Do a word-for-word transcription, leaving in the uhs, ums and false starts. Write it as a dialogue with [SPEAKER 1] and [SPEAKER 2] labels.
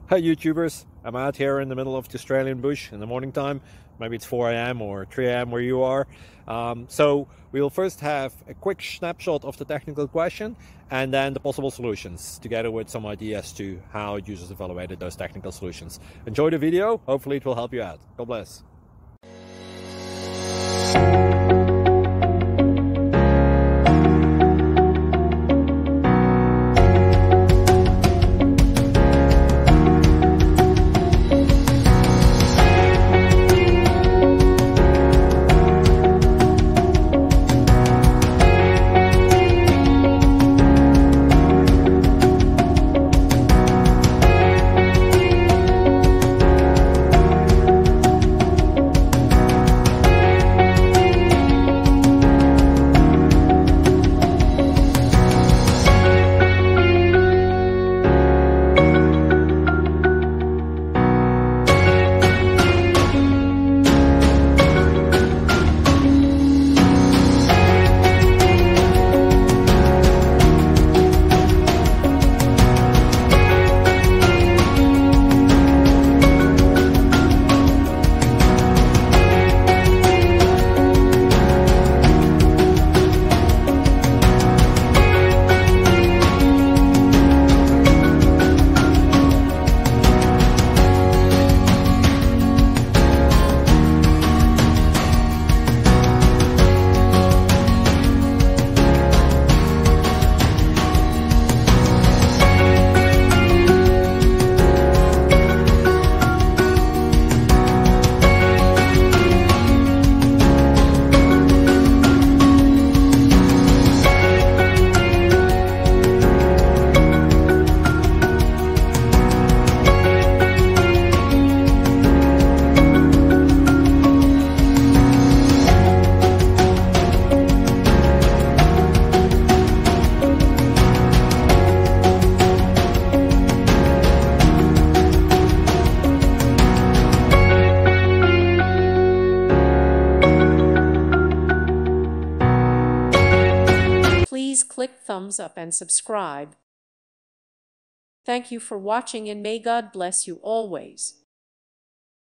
[SPEAKER 1] Hi YouTubers, I'm out here in the middle of the Australian bush in the morning time. Maybe it's four A M or three A M where you are. Um, so we'll first have a quick snapshot of the technical question and then the possible solutions, together with some ideas to how users evaluated those technical solutions. Enjoy the video, hopefully it will help you out. God bless.
[SPEAKER 2] Please click thumbs up and subscribe. Thank you for watching and may God bless you always.